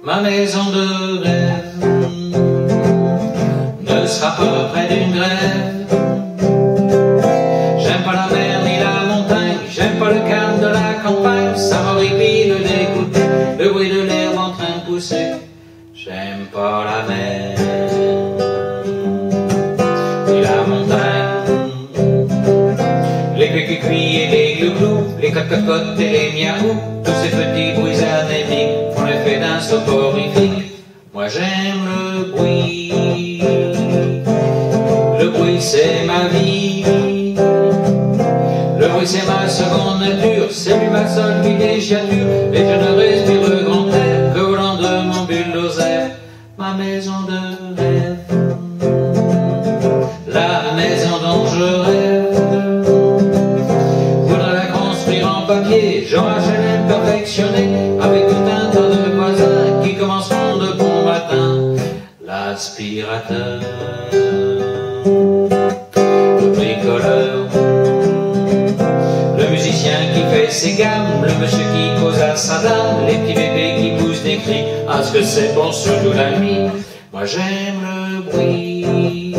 Ma maison de rêve ne sera pas près d'une grève. J'aime pas la mer ni la montagne, j'aime pas le calme de la campagne. Ça m'horripile d'écouter le bruit de l'herbe en train de pousser. J'aime pas la mer ni la montagne. Les cuicui et les glouglous, les cocottes et les miaou, tous ces petits bruits anémiques font l'effet d'un soporifique. Moi j'aime le bruit c'est ma vie. Le bruit c'est ma seconde nature, c'est lui ma seule villégiature. Et je ne respire le grand air que au vent de mon bulldozer. Ma maison de rêve, la maison dont je rêve. Faudra la construire en papier, genre HLM perfectionné, avec tout un tas de voisins qui commenceront de bon matin. L'aspirateur, le bricoleur, le musicien qui fait ses gammes, le monsieur qui cause à sa dame, les petits bébés qui poussent des cris, ah ce que c'est bon surtout la nuit. Moi j'aime le bruit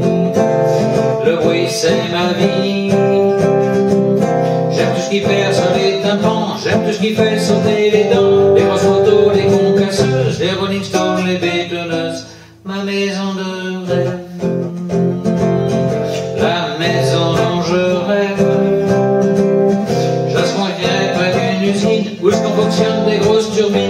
c'est ma vie. J'aime tout ce qui perce les tympans, j'aime tout ce qui fait sauter les dents, les grosses motos, les concasseuses, les Rolling Stones, les bétonneuses. Ma maison de rêve, la maison dont je rêve. Je la près d'une usine où je confectionne des grosses turbines.